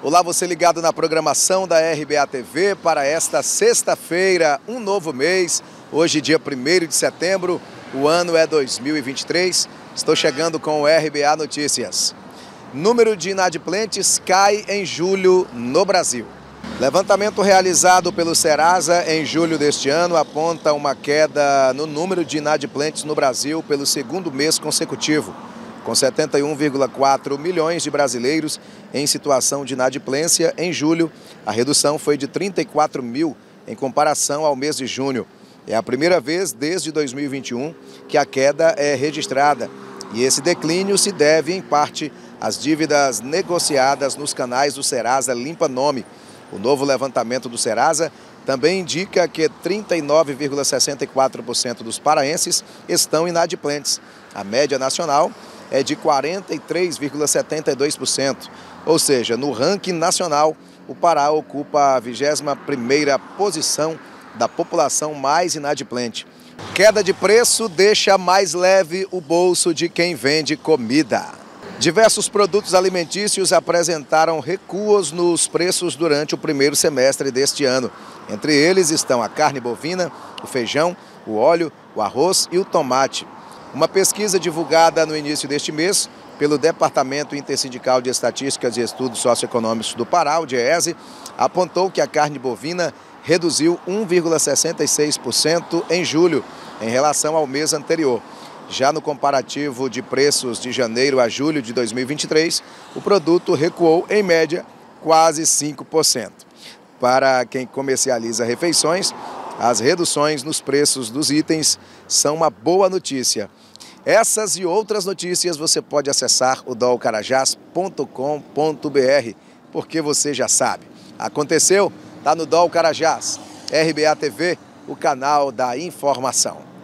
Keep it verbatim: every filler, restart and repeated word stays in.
Olá, você ligado na programação da R B A T V para esta sexta-feira, um novo mês. Hoje, dia primeiro de setembro, o ano é dois mil e vinte e três. Estou chegando com o R B A Notícias. Número de inadimplentes cai em julho no Brasil. Levantamento realizado pelo Serasa em julho deste ano aponta uma queda no número de inadimplentes no Brasil pelo segundo mês consecutivo. Com setenta e um vírgula quatro milhões de brasileiros em situação de inadimplência, em julho, a redução foi de trinta e quatro mil em comparação ao mês de junho. É a primeira vez desde dois mil e vinte e um que a queda é registrada. E esse declínio se deve, em parte, às dívidas negociadas nos canais do Serasa Limpa Nome. O novo levantamento do Serasa também indica que trinta e nove vírgula sessenta e quatro por cento dos paraenses estão inadimplentes. A média nacional é de quarenta e três vírgula setenta e dois por cento, ou seja, no ranking nacional, o Pará ocupa a vigésima primeira posição da população mais inadimplente. Queda de preço deixa mais leve o bolso de quem vende comida. Diversos produtos alimentícios apresentaram recuos nos preços durante o primeiro semestre deste ano. Entre eles estão a carne bovina, o feijão, o óleo, o arroz e o tomate. Uma pesquisa divulgada no início deste mês pelo Departamento Intersindical de Estatísticas e Estudos Socioeconômicos do Pará, o DIESE, apontou que a carne bovina reduziu um vírgula sessenta e seis por cento em julho, em relação ao mês anterior. Já no comparativo de preços de janeiro a julho de dois mil e vinte e três, o produto recuou, em média, quase cinco por cento. Para quem comercializa refeições, as reduções nos preços dos itens são uma boa notícia. Essas e outras notícias você pode acessar o dol carajás ponto com ponto br, porque você já sabe. Aconteceu? Está no Dol Carajás. R B A T V, o canal da informação.